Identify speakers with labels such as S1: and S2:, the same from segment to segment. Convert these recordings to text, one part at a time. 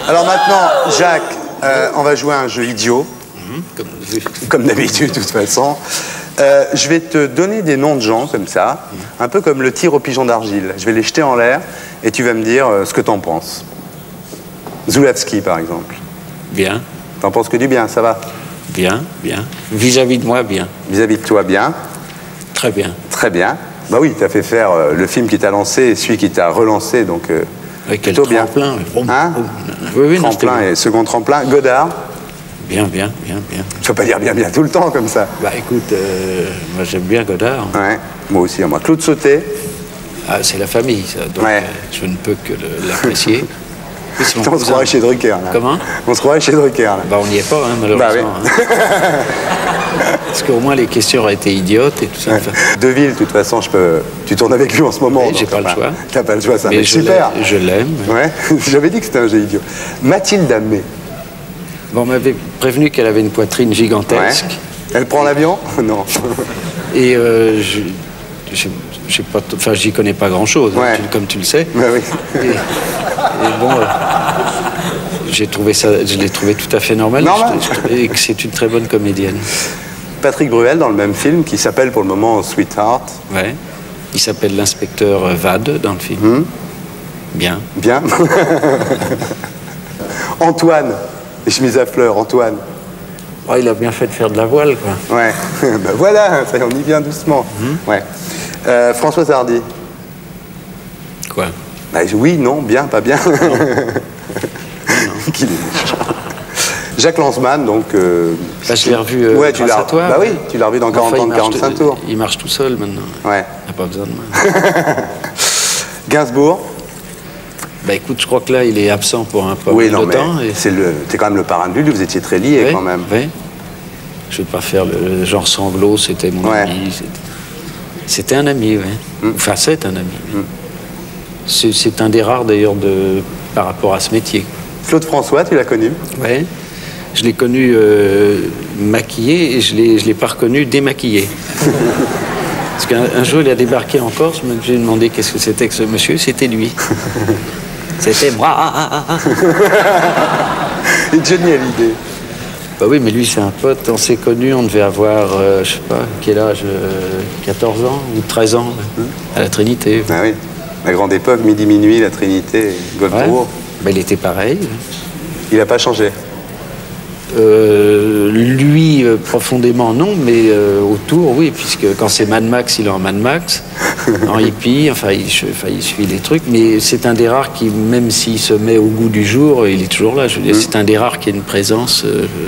S1: Alors maintenant, Jacques, on va jouer à un jeu idiot. Comme d'habitude, de toute façon. Je vais te donner des noms de gens comme ça, un peu comme le tir au pigeon d'argile. Je vais les jeter en l'air et tu vas me dire ce que t'en penses. Zulawski, par exemple.
S2: Bien.
S1: T'en penses que du bien, ça va?
S2: Bien, bien. Vis-à-vis de moi, bien.
S1: Vis-à-vis de toi, bien.
S2: Très bien.
S1: Très bien. Bah oui, t'as fait faire le film qui t'a lancé et celui qui t'a relancé, donc plutôt bien.
S2: Tremplin.
S1: Hein?
S2: Oui,
S1: tremplin et second tremplin. Godard.
S2: Bien, bien, bien, bien.
S1: Tu peux pas dire bien, bien tout le temps comme ça.
S2: Bah écoute, moi j'aime bien Godard.
S1: Ouais, moi aussi. Moi, Claude Sautet.
S2: Ah, c'est la famille, ça. Donc
S1: ouais.
S2: Je ne peux que l'apprécier.
S1: On se croirait chez Drucker, là.
S2: Comment?
S1: On se croirait chez Drucker, là.
S2: Bah on n'y est pas, hein, malheureusement.
S1: Bah, oui.
S2: Parce qu'au moins les questions auraient été idiotes et tout ça.
S1: Ouais. Deville, de toute façon, tu tournes avec lui en ce moment.
S2: Oui, j'ai pas le choix.
S1: T'as pas le choix, ça.
S2: Mais
S1: super.
S2: Je l'aime.
S1: Ouais. J'avais dit que c'était un jeu idiot. Mathilde Amé.
S2: Bon, on m'avait prévenu qu'elle avait une poitrine gigantesque.
S1: Ouais. Elle prend l'avion? Non.
S2: Et j'y connais pas grand-chose,
S1: ouais.
S2: Hein, comme tu le sais.
S1: Bah oui.
S2: Et bon, je l'ai trouvé tout à fait normal. Et que c'est une très bonne comédienne.
S1: Patrick Bruel dans le même film qui s'appelle pour le moment Sweetheart.
S2: Ouais. Il s'appelle l'inspecteur Vade dans le film. Bien. Bien.
S1: Antoine, les chemises à fleurs, Antoine.
S2: Oh, il a bien fait de faire de la voile, quoi.
S1: Ouais. Ben voilà, ça, on y vient doucement. Ouais. Françoise Hardy.
S2: Quoi?
S1: Bah, oui, non, bien, pas bien. Non. Jacques Lanzmann, donc...
S2: Là, je l'ai revu
S1: ouais,
S2: grâce à toi.
S1: Bah oui, tu l'as revu dans 40 ans de 45 tours.
S2: Il marche tout seul, maintenant.
S1: Ouais.
S2: Il n'a pas besoin de moi.
S1: Gainsbourg.
S2: Bah écoute, je crois que là, il est absent pour un peu
S1: de
S2: temps.
S1: Et... c'est quand même le parrain de Lulu, vous étiez très liés, quand même.
S2: Oui. Je ne vais pas faire le genre sanglot, c'était mon ami. C'était un ami, oui. Enfin, c'est un ami. C'est un des rares, d'ailleurs, par rapport à ce métier.
S1: Claude François, tu l'as connu?
S2: Oui. Je l'ai connu maquillé et je ne l'ai pas reconnu démaquillé. Parce qu'un jour, il a débarqué en Corse, j'ai demandé qu'est-ce que c'était que ce monsieur, c'était lui. C'était moi.
S1: Et Johnny Hallyday.
S2: Bah oui, mais lui, c'est un pote, on s'est connus, on devait avoir, je sais pas, quel âge, 14 ans ou 13 ans, à la Trinité.
S1: Ah oui, la grande époque, midi, minuit, la Trinité, Goldbourg.
S2: Ouais. Bah, il était pareil.
S1: Il n'a pas changé?
S2: Lui, profondément, non, mais autour, oui, puisque quand c'est Mad Max, il est en Mad Max, en hippie, enfin, il suit les trucs, mais c'est un des rares qui, même s'il se met au goût du jour, il est toujours là. Je veux dire, c'est un des rares qui a une présence...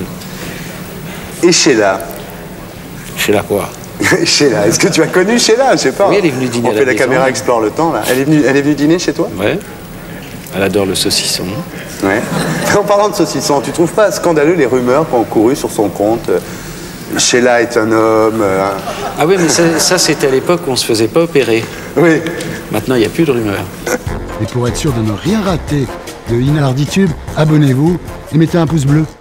S1: Et Sheila?
S2: Sheila quoi?
S1: Sheila, est-ce que tu as connu Sheila? Je sais pas.
S2: Oui, elle est venue dîner
S1: On fait la caméra explore le temps, là. Elle est venue dîner chez toi?
S2: Ouais. Elle adore le saucisson.
S1: Ouais. En parlant de saucisson, tu trouves pas scandaleux les rumeurs qui ont couru sur son compte? Sheila est un homme.
S2: Ah oui, mais ça c'était à l'époque où on se faisait pas opérer.
S1: Oui.
S2: Maintenant, il n'y a plus de rumeurs.
S3: Et pour être sûr de ne rien rater de Inarditube, abonnez-vous et mettez un pouce bleu.